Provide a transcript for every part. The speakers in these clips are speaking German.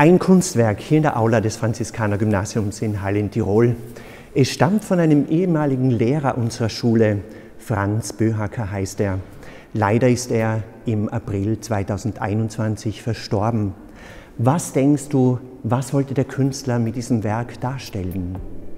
Ein Kunstwerk hier in der Aula des Franziskanergymnasiums in Halle in Tirol. Es stammt von einem ehemaligen Lehrer unserer Schule, Franz Böhacker heißt er. Leider ist er im April 2021 verstorben. Was denkst du, was wollte der Künstler mit diesem Werk darstellen?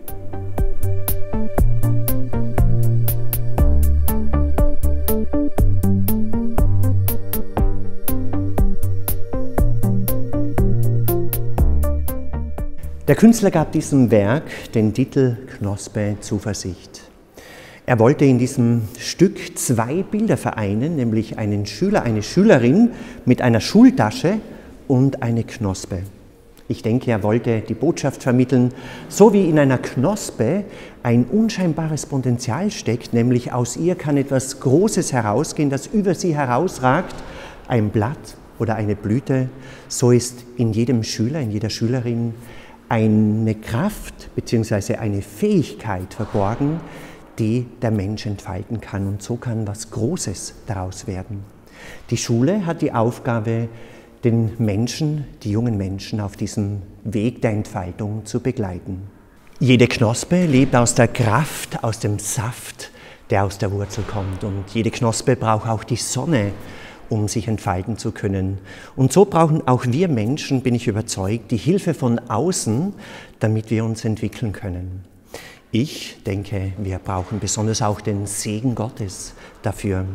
Der Künstler gab diesem Werk den Titel Knospe Zuversicht. Er wollte in diesem Stück zwei Bilder vereinen, nämlich einen Schüler, eine Schülerin mit einer Schultasche und eine Knospe. Ich denke, er wollte die Botschaft vermitteln, so wie in einer Knospe ein unscheinbares Potenzial steckt, nämlich aus ihr kann etwas Großes herausgehen, das über sie herausragt, ein Blatt oder eine Blüte, so ist in jedem Schüler, in jeder Schülerin eine Kraft bzw. eine Fähigkeit verborgen, die der Mensch entfalten kann. Und so kann was Großes daraus werden. Die Schule hat die Aufgabe, den Menschen, die jungen Menschen auf diesem Weg der Entfaltung zu begleiten. Jede Knospe lebt aus der Kraft, aus dem Saft, der aus der Wurzel kommt. Und jede Knospe braucht auch die Sonne, um sich entfalten zu können. Und so brauchen auch wir Menschen, bin ich überzeugt, die Hilfe von außen, damit wir uns entwickeln können. Ich denke, wir brauchen besonders auch den Segen Gottes dafür.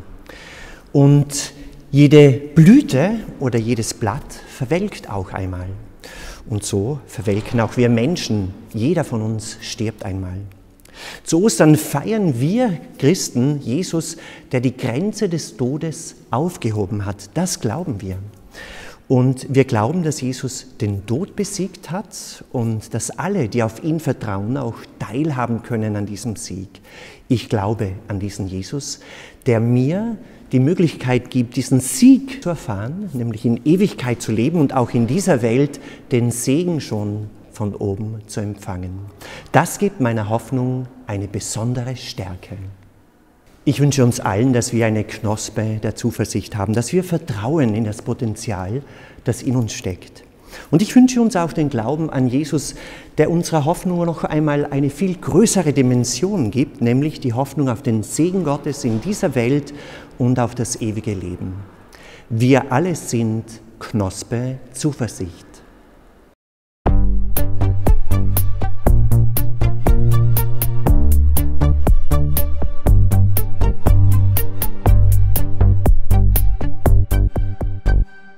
Und jede Blüte oder jedes Blatt verwelkt auch einmal. Und so verwelken auch wir Menschen. Jeder von uns stirbt einmal. Zu Ostern feiern wir Christen Jesus, der die Grenze des Todes aufgehoben hat. Das glauben wir. Und wir glauben, dass Jesus den Tod besiegt hat und dass alle, die auf ihn vertrauen, auch teilhaben können an diesem Sieg. Ich glaube an diesen Jesus, der mir die Möglichkeit gibt, diesen Sieg zu erfahren, nämlich in Ewigkeit zu leben und auch in dieser Welt den Segen schon von oben zu empfangen. Das gibt meiner Hoffnung eine besondere Stärke. Ich wünsche uns allen, dass wir eine Knospe der Zuversicht haben, dass wir vertrauen in das Potenzial, das in uns steckt. Und ich wünsche uns auch den Glauben an Jesus, der unserer Hoffnung noch einmal eine viel größere Dimension gibt, nämlich die Hoffnung auf den Segen Gottes in dieser Welt und auf das ewige Leben. Wir alle sind Knospe Zuversicht.